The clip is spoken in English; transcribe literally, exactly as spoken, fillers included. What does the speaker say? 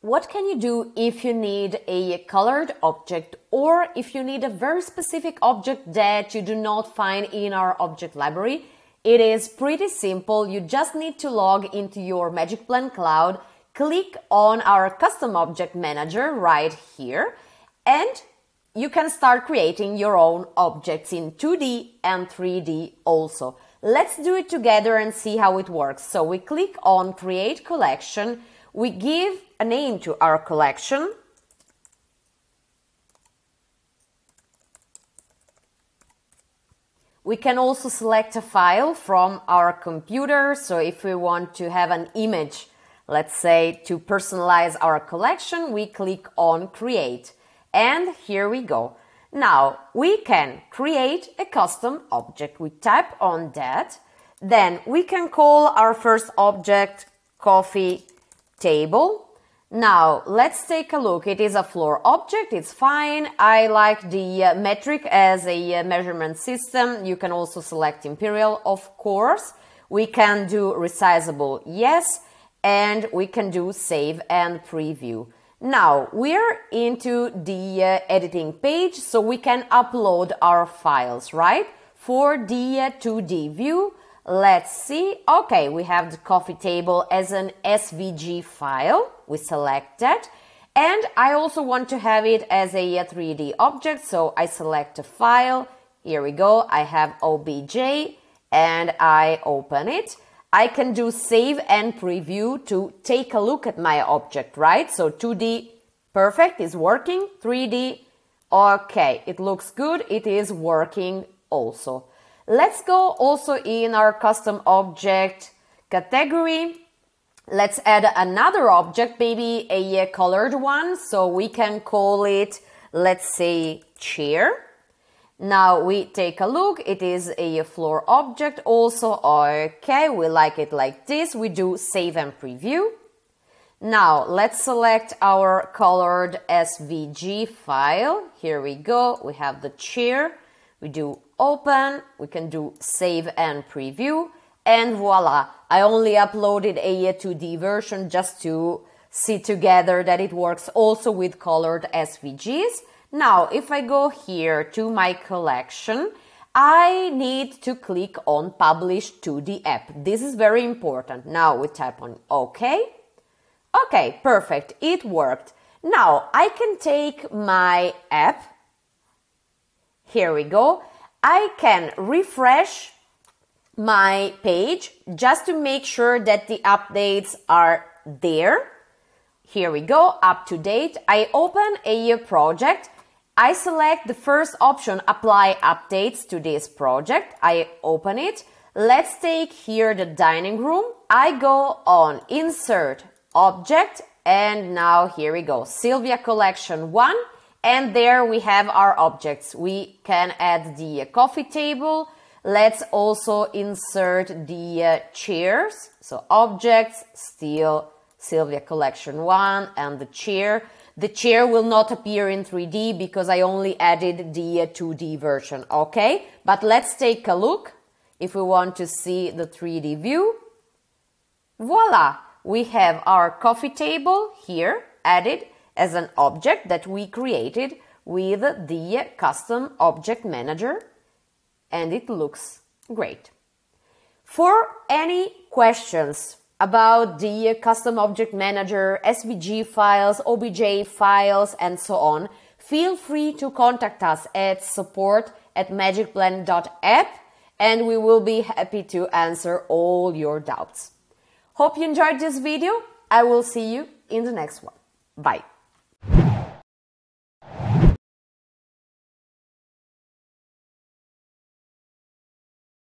What can you do if you need a colored object or if you need a very specific object that you do not find in our object library? It is pretty simple. You just need to log into your magicplan cloud, click on our custom object manager right here, and you can start creating your own objects in two D and three D also. Let's do it together and see how it works. So we click on Create Collection. We give a name to our collection. We can also select a file from our computer. So if we want to have an image, let's say to personalize our collection, we click on Create. And here we go. Now we can create a custom object. We type on that. Then we can call our first object coffee table. Now let's take a look. It is a floor object. It's fine. I like the uh, metric as a uh, measurement system. You can also select imperial, of course. We can do resizable, yes, and we can do save and preview. Now we're into the uh, editing page, so we can upload our files, right? For the uh, two D view, let's see. Okay, we have the coffee table as an S V G file. We select that. And I also want to have it as a uh, three D object, so I select a file. Here we go. I have O B J and I open it. I can do save and preview to take a look at my object, right? So two D, perfect, is working. three D, okay, it looks good. It is working also. Let's go also in our custom object category. Let's add another object, maybe a colored one. So we can call it, let's say, chair. Now we take a look. It is a floor object also. Okay, we like it like this. We do save and preview. Now let's select our colored S V G file. Here we go. We have the chair. We do open. We can do save and preview. And voila, I only uploaded a two D version just to see together that it works also with colored S V Gs. Now, if I go here to my collection, I need to click on Publish to the app. This is very important. Now we type on OK. Okay, perfect. It worked. Now I can take my app. Here we go. I can refresh my page just to make sure that the updates are there. Here we go, up to date. I open a project. I select the first option, apply updates to this project. I open it. Let's take here the dining room. I go on insert object and now here we go. Sylvia collection one, and there we have our objects. We can add the coffee table. Let's also insert the uh, chairs. So objects, still Sylvia collection one and the chair. The chair will not appear in three D because I only added the uh, two D version, okay? But let's take a look if we want to see the three D view. Voila! We have our coffee table here added as an object that we created with the custom object manager, and it looks great. For any questions about the custom object manager, S V G files, O B J files, and so on, feel free to contact us at support at magicplan dot app, and we will be happy to answer all your doubts. Hope you enjoyed this video. I will see you in the next one. Bye.